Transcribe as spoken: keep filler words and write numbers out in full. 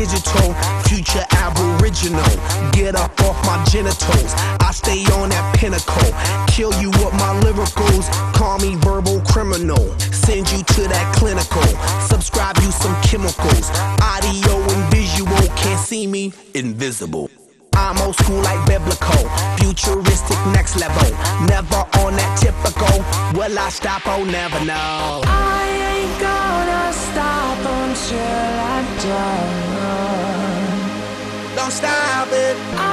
digital, future aboriginal. Get up off my genitals, I stay on that pinnacle. Kill you with my lyricals, call me verbal criminal. Send you to that clinical, subscribe you some chemicals. Audio and visual, can't see me, invisible. I'm old school like biblical, futuristic next level. Never on that typical, will I stop? Oh, never know. I ain't gonna stop until I'm done. Don't stop it. I